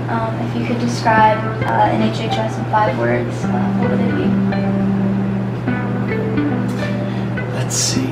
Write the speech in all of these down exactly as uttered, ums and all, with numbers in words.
Um, if you could describe uh, N H H S in five words, uh, what would they be? Let's see.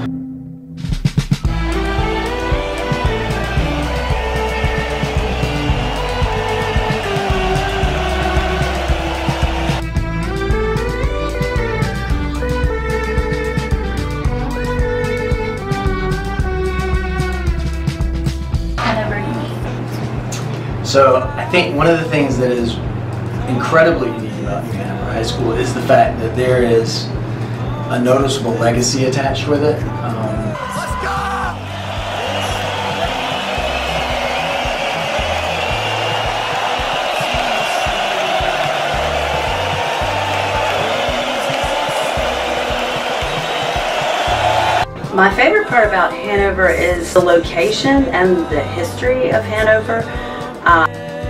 So I think one of the things that is incredibly unique about New Hanover High School is the fact that there is a noticeable legacy attached with it. Um, Let's go! My favorite part about Hanover is the location and the history of Hanover. Uh,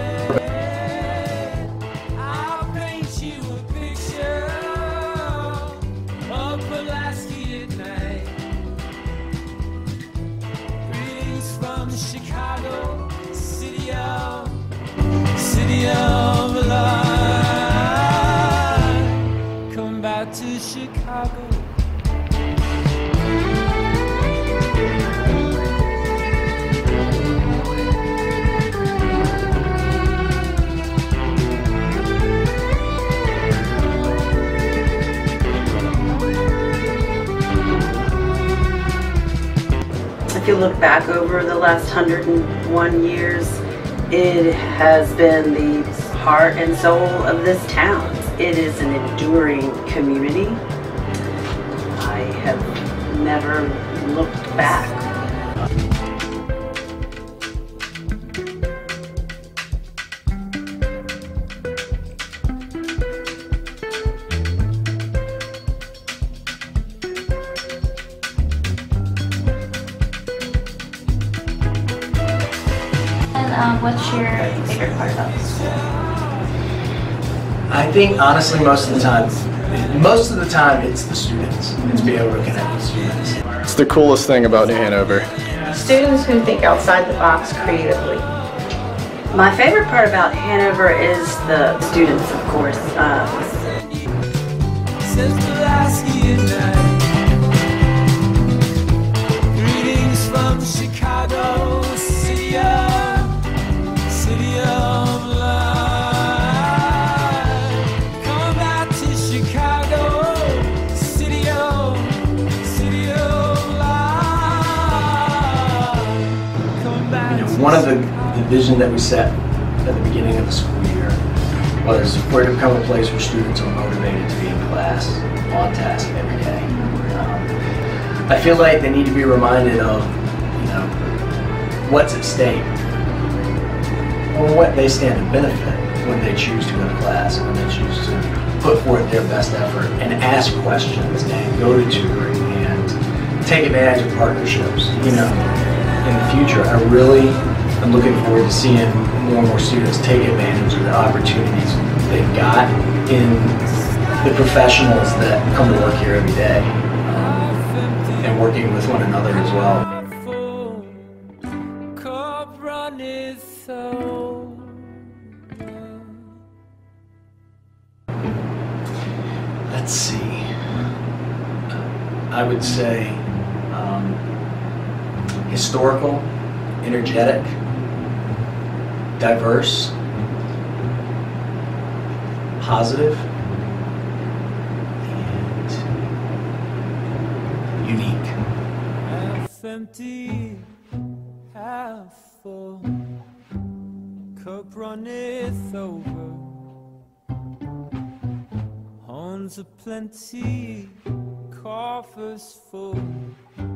I'll paint you a picture of Pulaski at night. Greetings from Chicago, city of, city of light. Come back to Chicago. If you look back over the last one hundred and one years, it has been the heart and soul of this town. It is an enduring community. I have never looked back. Um, what's your favorite part about the school? I think honestly most of the time, most of the time it's the students. It's being able to connect with students. It's the coolest thing about New Hanover. Students who think outside the box creatively. My favorite part about Hanover is the students, of course. Uh, Says Pulaski at night. Greetings from Chicago, city of, city of light. Come back to Chicago, city of, city of light. Come back You know, to one of the, the vision that we set at the beginning of the school year was we're to become a place where students are motivated to be in class, on task every day. Um, I feel like they need to be reminded of, you know, what's at stake, or what they stand to benefit when they choose to go to class, and when they choose to put forth their best effort and ask questions and go to tutoring and take advantage of partnerships. You know, in the future, I really am looking forward to seeing more and more students take advantage of the opportunities they've got in the professionals that come to work here every day, um, and working with one another as well. Let's see. I would say um, historical, energetic, diverse, positive, and unique. Half empty, half full, cup runneth over. Horns aplenty, coffers full.